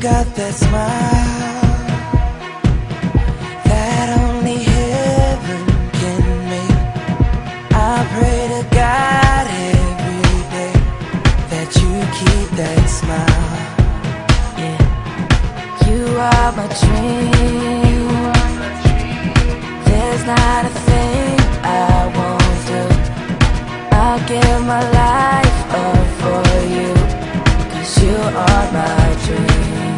got that smile that only heaven can make. I pray to God every day that you keep that smile. Yeah, you are my dream. There's not a thing I won't do. I'll give my life up for you, 'cause you are my dream.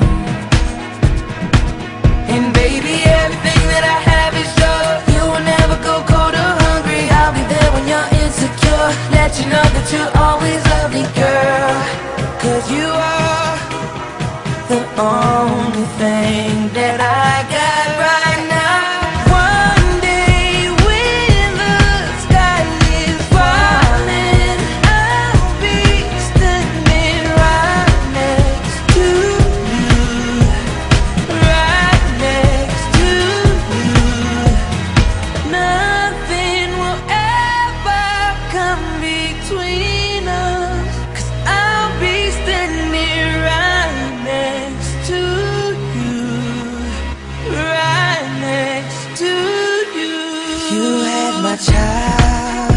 And baby, everything that I have is yours. You will never go cold or hungry. I'll be there when you're insecure. Let you know that you'll always love me, girl. 'Cause you are the only thing that I got right now. One day when the sky is falling, I'll be standing right next to you, right next to you. Nothing will ever come between us, 'cause I'll be standing right next to you, right next to you. You had my child,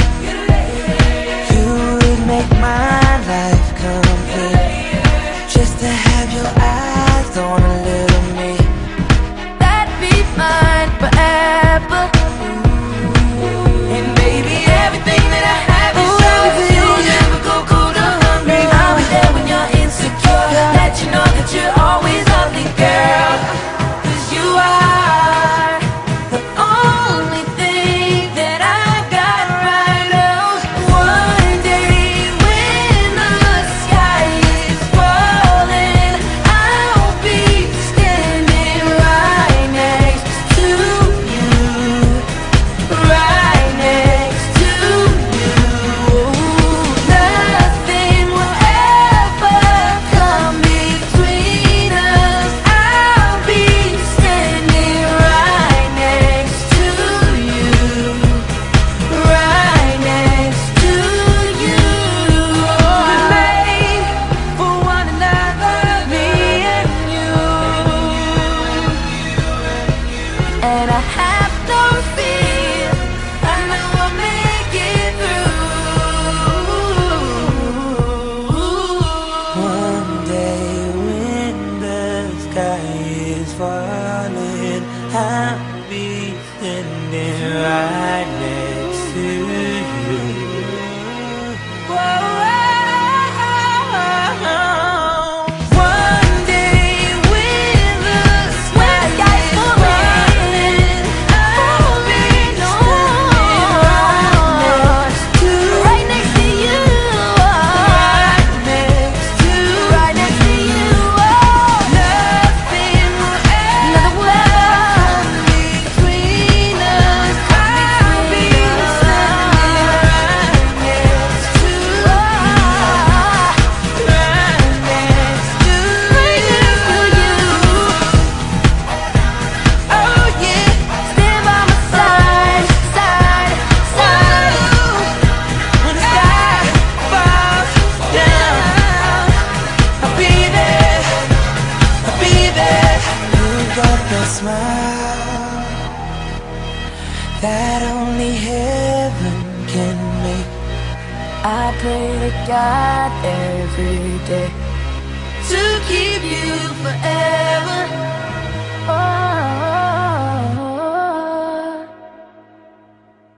you would make my life complete. Just to have your eyes on a little me, that'd be mine forever. And baby, everything that I have is yours. You'll never go cold or hungry. I'll be there when you're insecure. Let you know that you're always lovely, girl. 'Cause you are the only thing that I got right now. One day when the sky is falling, I'll be standing right next to you, right next to you. Nothing will ever come between us. I'll be standing right next to you, right next to you. We're made for one another, me and you. And I have no fear, I know I'll make it through. One day when the sky is falling, I'll be standing right next to you. Whoa. One day when the sky is falling, I'll be standing right next to you, right next to you, right next to you. Nothing will ever come between us. I'll be standing right next to you, right next to you. Oh yeah, stand by my side, side, side. When the sky falls down, I'll be there, I'll be there. You got that smile that only heaven can make. I pray to God every day to keep you forever.